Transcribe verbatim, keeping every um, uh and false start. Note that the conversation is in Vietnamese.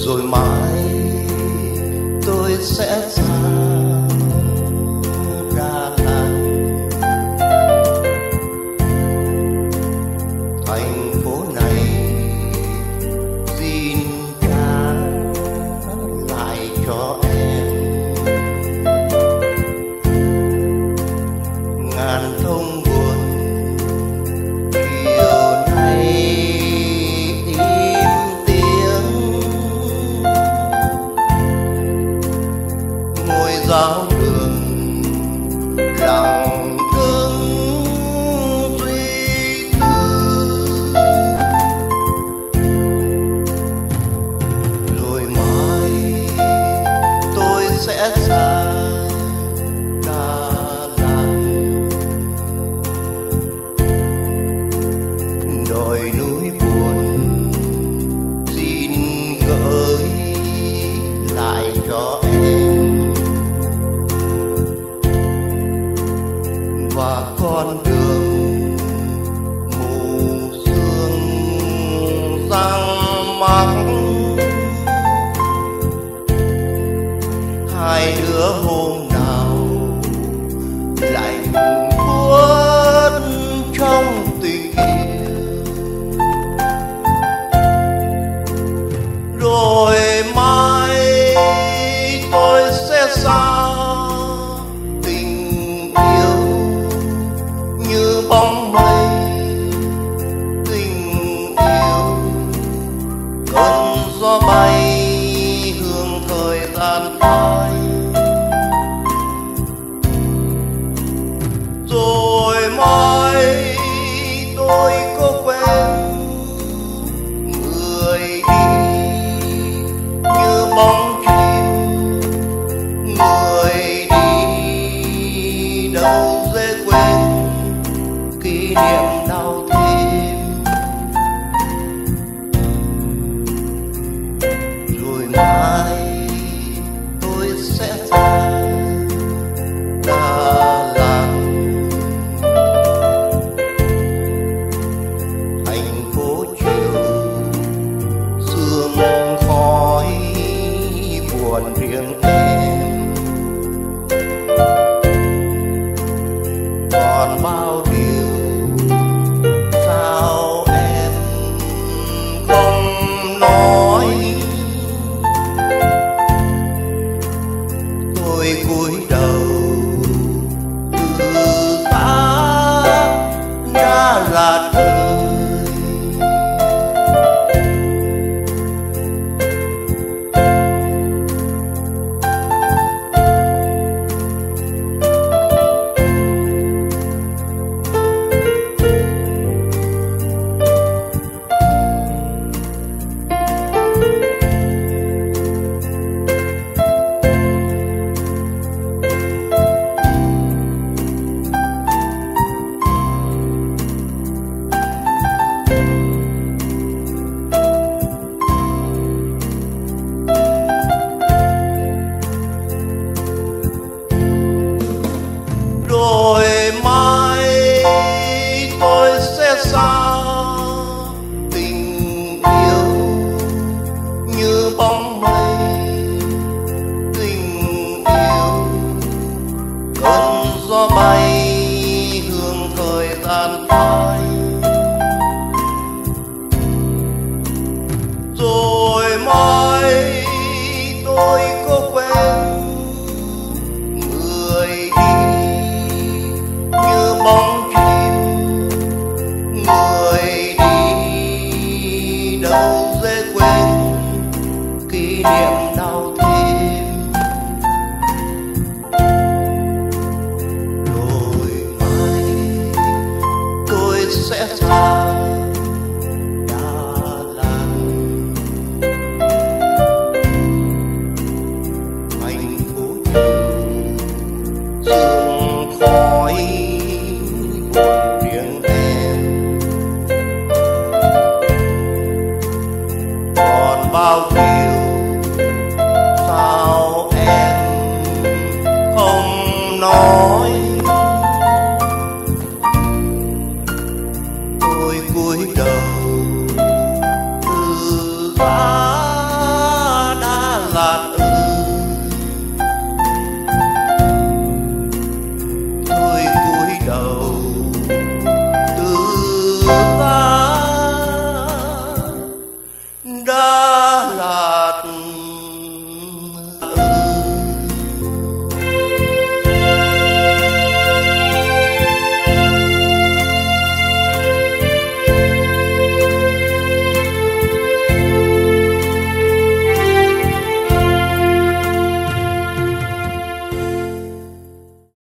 rồi mai tôi sẽ ra Đà Lạt, thành phố này xin trả lại cho em ngàn thông buồn chiều nay im tiếng ngôi giáo đường lặng ngưng suy tư, rồi mai tôi sẽ ra Đà Lạt, đồi núi buồn xin gửi lại cho em và con đường mù sương răng mắc, hai đứa hôm nào lại buốt trong tình yêu, rồi mai tôi sẽ xa tình yêu như bóng mây, tình yêu cơn gió bay hương thời gian phai, rồi mai tôi có quen người đi như bóng chim, người đi đâu dễ quên kỷ niệm đau thêm, rồi mai tôi sẽ ra Đà Lạt, thành phố chiều sương khói buồn riêng em, còn bao điều sao em không nói, tôi cúi đầu từ xa Đà Lạt ơi. Rồi mai tôi sẽ xa tình yêu như bóng mây, tình yêu cơn gió bay hương thời gian phai, rồi mai tôi có quen người đi như bóng chim, người đi đâu dễ quên kỷ niệm đau thêm, rồi mai tôi sẽ ra Đà Lạt, thành phố chiều sương khói buồn riêng em, còn bao điều sao em không nói, tôi cúi đầu từ xa đã